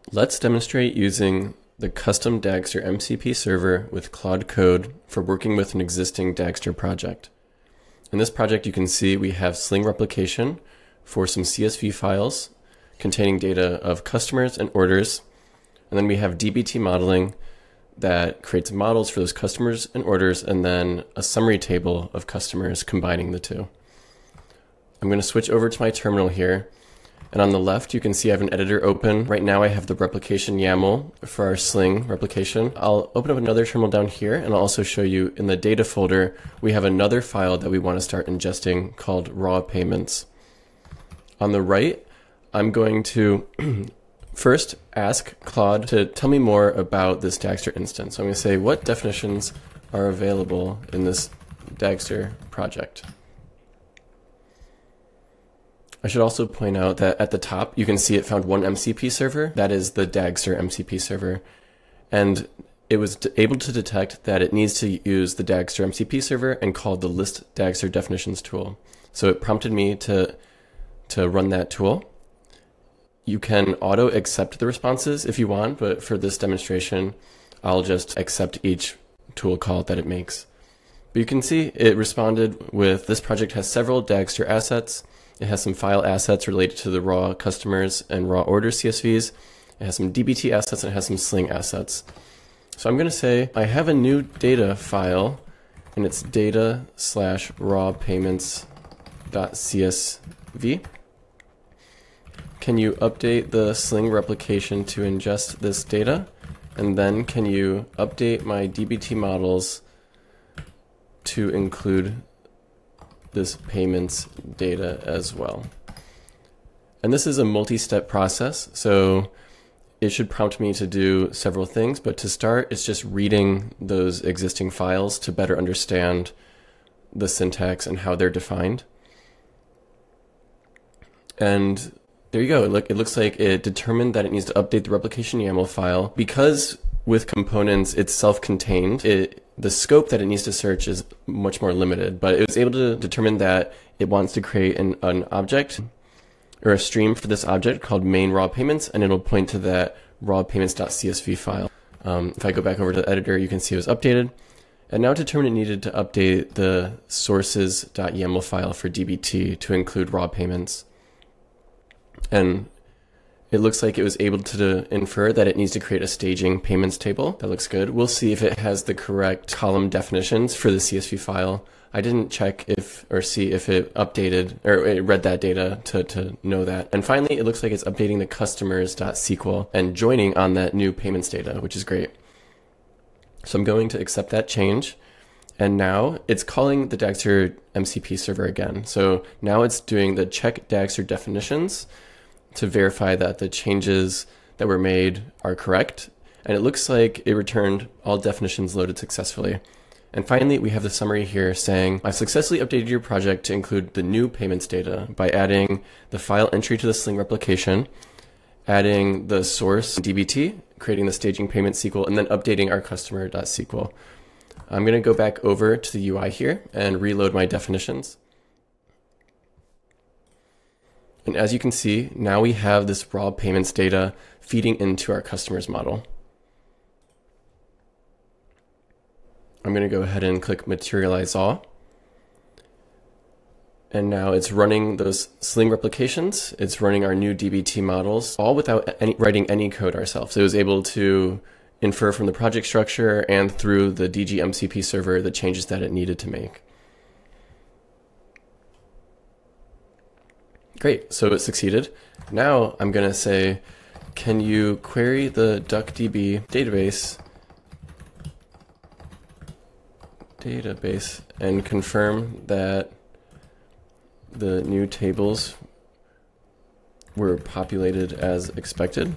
Let's demonstrate using the custom Dagster MCP server with Claude code for working with an existing Dagster project. In this project, you can see we have Sling replication for some CSV files containing data of customers and orders. And then we have DBT modeling that creates models for those customers and orders, and then a summary table of customers combining the two. I'm going to switch over to my terminal here. And on the left, you can see I have an editor open. Right now I have the replication YAML for our Sling replication. I'll open up another terminal down here, and I'll also show you in the data folder, we have another file that we want to start ingesting called raw payments. On the right, I'm going to first ask Claude to tell me more about this Dagster instance. So I'm going to say, what definitions are available in this Dagster project? I should also point out that at the top, you can see it found one MCP server. That is the Dagster MCP server. And it was able to detect that it needs to use the Dagster MCP server and call the list Dagster definitions tool. So it prompted me to run that tool. You can auto accept the responses if you want, but for this demonstration, I'll just accept each tool call that it makes. But you can see it responded with, this project has several Dagster assets. It has some file assets related to the raw customers and raw order CSVs. It has some DBT assets, and it has some Sling assets. So I'm going to say I have a new data file, and it's data/rawpayments.csv. Can you update the Sling replication to ingest this data? And then can you update my DBT models to include this payments data as well? And this is a multi-step process, so it should prompt me to do several things, but to start, it's just reading those existing files to better understand the syntax and how they're defined. And there you go. It looks like it determined that it needs to update the replication YAML file. Because with components, it's self-contained, the scope that it needs to search is much more limited, but it was able to determine that it wants to create an object or a stream for this object called main raw payments, and it'll point to that raw payments.csv file. If I go back over to the editor, you can see it was updated. And now it determined it needed to update the sources.yaml file for DBT to include raw payments. And it looks like it was able to infer that it needs to create a staging payments table. That looks good. We'll see if it has the correct column definitions for the CSV file. I didn't check see if it updated or it read that data to know that. And finally, it looks like it's updating the customers.sql and joining on that new payments data, which is great. So I'm going to accept that change. And now it's calling the Dagster MCP server again. So now it's doing the check Dagster definitions to verify that the changes that were made are correct. And it looks like it returned all definitions loaded successfully. And finally, we have the summary here saying, I've successfully updated your project to include the new payments data by adding the file entry to the Sling replication, adding the source DBT, creating the staging payment SQL, and then updating our customer.sql. I'm going to go back over to the UI here and reload my definitions. And as you can see, now we have this raw payments data feeding into our customers model. I'm going to go ahead and click materialize all. And now it's running those Sling replications. It's running our new DBT models, all without writing any code ourselves. So it was able to infer from the project structure and through the DG MCP server the changes that it needed to make. Great, so it succeeded. Now I'm going to say, can you query the DuckDB database and confirm that the new tables were populated as expected?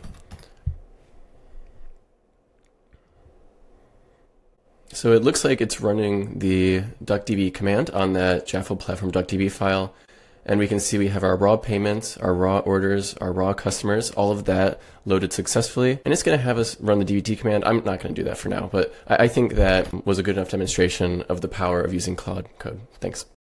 So it looks like it's running the DuckDB command on that Jaffle platform DuckDB file. And we can see we have our raw payments, our raw orders, our raw customers, all of that loaded successfully. And it's going to have us run the DBT command. I'm not going to do that for now, but I think that was a good enough demonstration of the power of using Claude code. Thanks.